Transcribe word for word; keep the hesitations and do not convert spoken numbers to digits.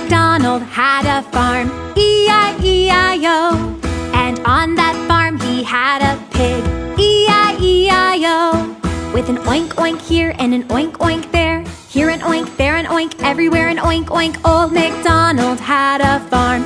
McDonald had a farm, E I E I O. And on that farm he had a pig, E I E I O. With an oink oink here and an oink oink there, here an oink, there an oink, everywhere an oink oink. Old MacDonald had a farm,